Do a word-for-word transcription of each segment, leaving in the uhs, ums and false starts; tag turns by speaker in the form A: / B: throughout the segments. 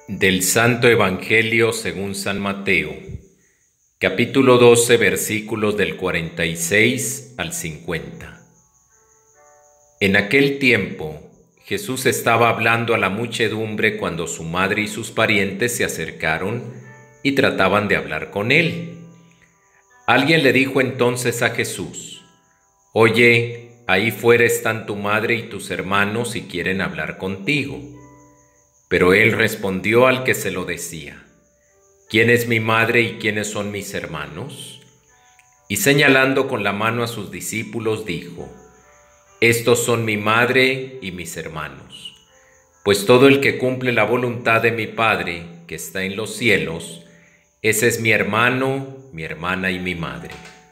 A: Del Santo Evangelio según San Mateo, capítulo doce, versículos del cuarenta y seis al cincuenta. En aquel tiempo, Jesús estaba hablando a la muchedumbre cuando su madre y sus parientes se acercaron y trataban de hablar con él. Alguien le dijo entonces a Jesús: «Oye, ahí fuera están tu madre y tus hermanos y quieren hablar contigo». Pero él respondió al que se lo decía: «¿Quién es mi madre y quiénes son mis hermanos?». Y señalando con la mano a sus discípulos dijo: «Estos son mi madre y mis hermanos. Pues todo el que cumple la voluntad de mi Padre, que está en los cielos, ese es mi hermano, mi hermana y mi madre».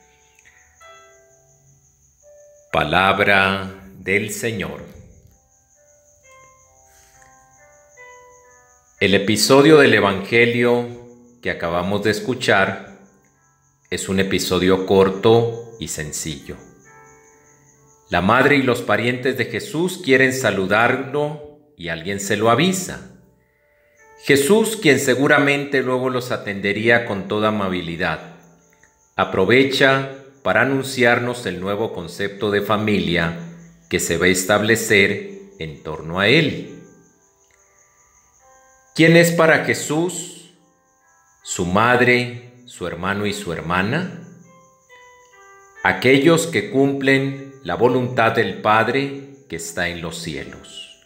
A: Palabra del Señor. El episodio del Evangelio que acabamos de escuchar es un episodio corto y sencillo. La madre y los parientes de Jesús quieren saludarlo y alguien se lo avisa. Jesús, quien seguramente luego los atendería con toda amabilidad, aprovecha para anunciarnos el nuevo concepto de familia que se va a establecer en torno a él. ¿Quién es para Jesús su madre, su hermano y su hermana? Aquellos que cumplen la voluntad del Padre que está en los cielos.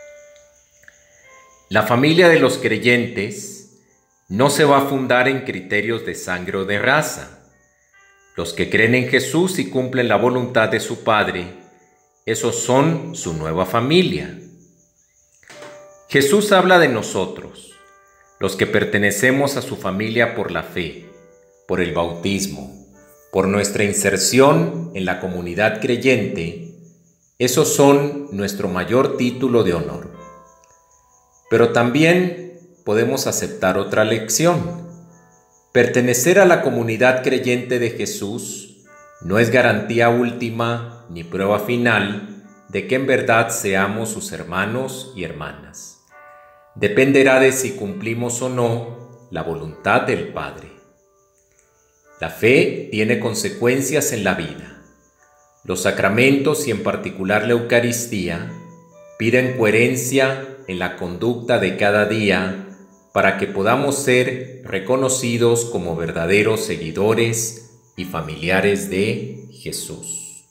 A: La familia de los creyentes no se va a fundar en criterios de sangre o de raza. Los que creen en Jesús y cumplen la voluntad de su Padre, esos son su nueva familia. Jesús habla de nosotros, los que pertenecemos a su familia por la fe, por el bautismo, por nuestra inserción en la comunidad creyente. Esos son nuestro mayor título de honor. Pero también podemos aceptar otra lección. Pertenecer a la comunidad creyente de Jesús no es garantía última ni prueba final de que en verdad seamos sus hermanos y hermanas. Dependerá de si cumplimos o no la voluntad del Padre. La fe tiene consecuencias en la vida. Los sacramentos y en particular la Eucaristía piden coherencia en la conducta de cada día para que podamos ser reconocidos como verdaderos seguidores y familiares de Jesús.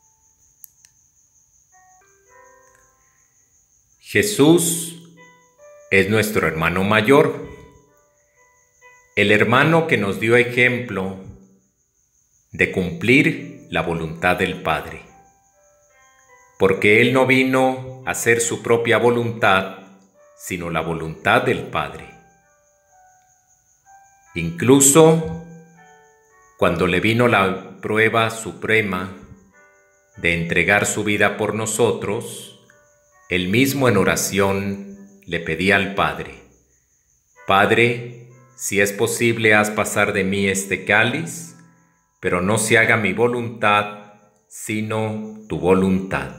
A: Jesús es nuestro hermano mayor, el hermano que nos dio ejemplo de cumplir la voluntad del Padre, porque Él no vino a hacer su propia voluntad, sino la voluntad del Padre. Incluso cuando le vino la prueba suprema de entregar su vida por nosotros, Él mismo en oración le pedía al Padre: «Padre, si es posible, haz pasar de mí este cáliz, pero no se haga mi voluntad, sino tu voluntad».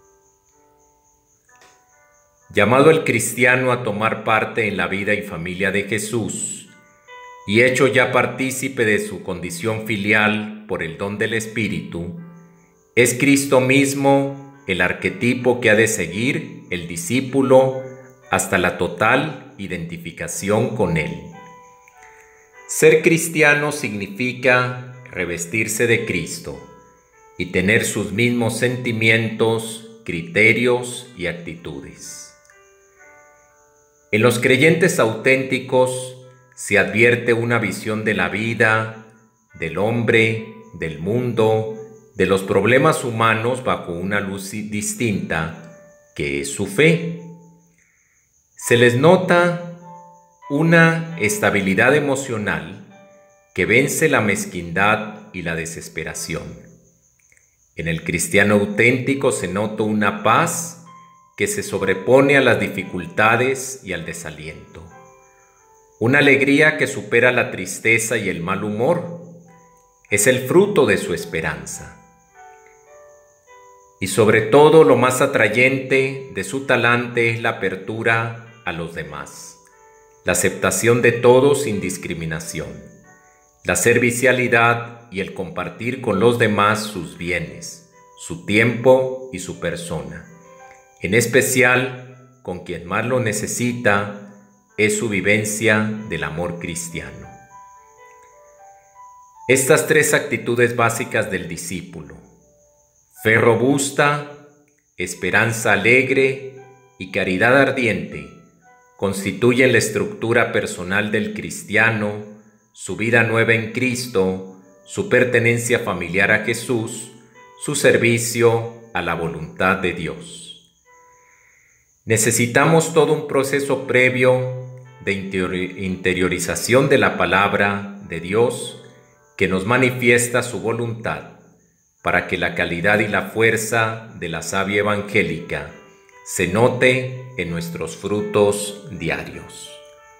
A: Llamado el cristiano a tomar parte en la vida y familia de Jesús, y hecho ya partícipe de su condición filial por el don del Espíritu, es Cristo mismo el arquetipo que ha de seguir el discípulo hasta la total identificación con Él. Ser cristiano significa revestirse de Cristo y tener sus mismos sentimientos, criterios y actitudes. En los creyentes auténticos se advierte una visión de la vida, del hombre, del mundo, de los problemas humanos bajo una luz distinta, que es su fe. Se les nota una estabilidad emocional que vence la mezquindad y la desesperación. En el cristiano auténtico se nota una paz que se sobrepone a las dificultades y al desaliento. Una alegría que supera la tristeza y el mal humor. Es el fruto de su esperanza. Y sobre todo, lo más atrayente de su talante es la apertura a los demás, la aceptación de todos sin discriminación, la servicialidad y el compartir con los demás sus bienes, su tiempo y su persona, en especial con quien más lo necesita, es su vivencia del amor cristiano. Estas tres actitudes básicas del discípulo, fe robusta, esperanza alegre y caridad ardiente, constituyen la estructura personal del cristiano, su vida nueva en Cristo, su pertenencia familiar a Jesús, su servicio a la voluntad de Dios. Necesitamos todo un proceso previo de interiorización de la palabra de Dios que nos manifiesta su voluntad, para que la calidad y la fuerza de la savia evangélica se note en nuestros frutos diarios.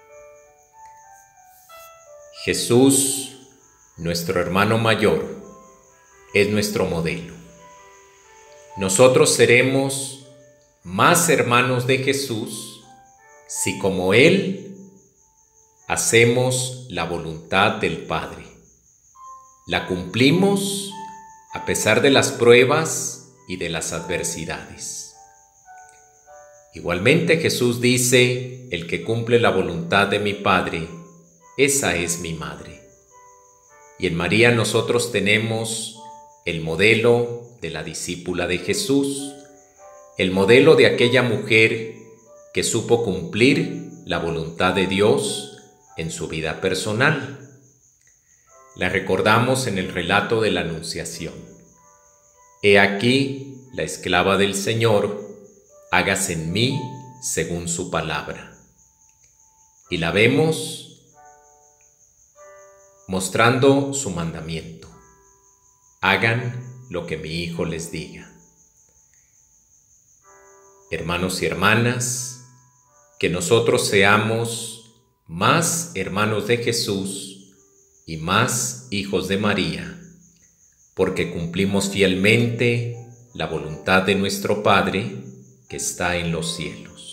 A: Jesús, nuestro hermano mayor, es nuestro modelo. Nosotros seremos más hermanos de Jesús si, como Él, hacemos la voluntad del Padre. La cumplimos a pesar de las pruebas y de las adversidades. Igualmente Jesús dice, el que cumple la voluntad de mi Padre, esa es mi madre. Y en María nosotros tenemos el modelo de la discípula de Jesús, el modelo de aquella mujer que supo cumplir la voluntad de Dios en su vida personal. La recordamos en el relato de la Anunciación. He aquí la esclava del Señor, hágase en mí según su palabra. Y la vemos mostrando su mandamiento. Hagan lo que mi Hijo les diga. Hermanos y hermanas, que nosotros seamos más hermanos de Jesús y más hijos de María, porque cumplimos fielmente la voluntad de nuestro Padre que está en los cielos.